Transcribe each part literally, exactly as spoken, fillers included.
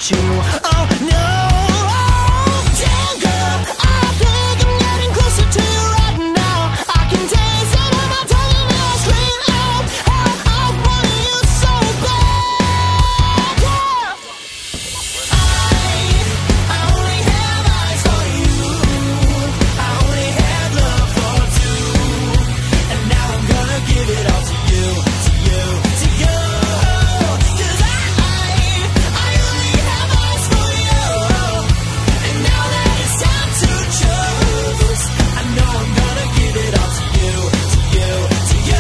without you. Oh no, oh, damn girl, I think I'm getting closer to you right now. I can taste it on my tongue and I'll scream out how I want you so bad. Yeah. I, I only have eyes for you. I only have love for two, and now I'm gonna give it all to you, to you, to you. 'Cause I, I only have eyes for you, and now that it's time to choose, I know I'm gonna give it all to you, to you, to you.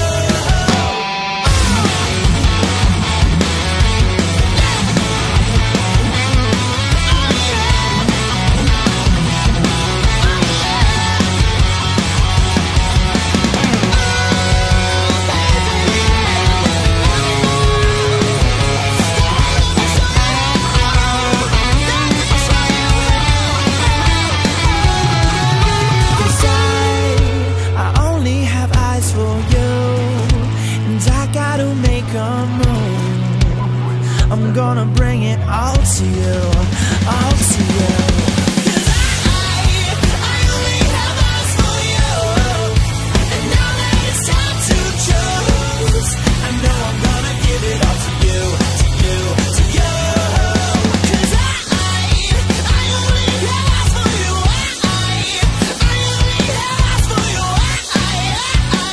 Cause I, I only have eyes for you, and I gotta make a move. I'm gonna bring it all to you, all to you. 'Cause I, I only have eyes for you, and now that it's time to choose, I know I'm gonna give it all to you, to you, to you. 'Cause I, I only have eyes for you. I, I only have eyes for you. I, I,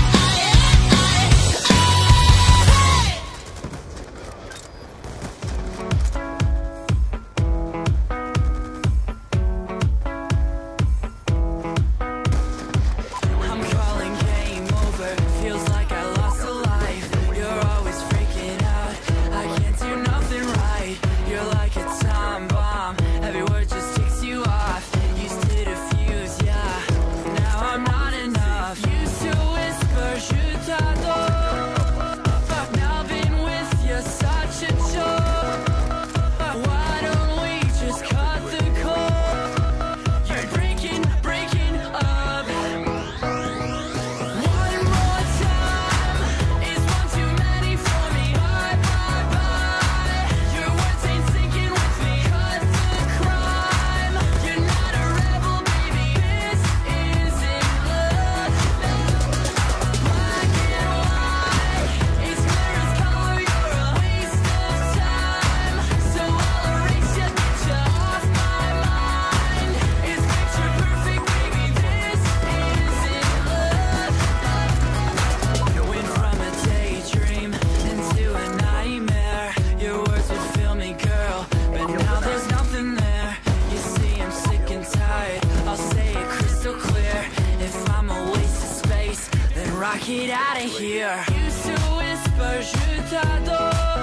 I'm calling game over. Feels like I lost a life. You're always freaking out. I can't do nothing right. You're like a time bomb. Every word just ticks you off. Used to diffuse, yeah. Now I'm not enough. Used to whisper, je t'adore. Now been with you, such a chore. Why don't we just cut the cord? You're breaking, breaking up. One more time is one too many for me. Bye, bye, bye. Your words ain't sinking with me. Cut the crime. You're not a rebel, baby. This isn't love. Black and white, it's clear as color. You're a waste of time. So I'll erase you, get you off my mind. It's picture perfect, baby. This isn't love. Went from a daydream into a nightmare. Your words would fill me, girl, but now there's nothing there. You see, I'm sick and tired. I'll say it crystal clear. If I'm a waste of space, then rock it out of here. Used to whisper, je t'adore.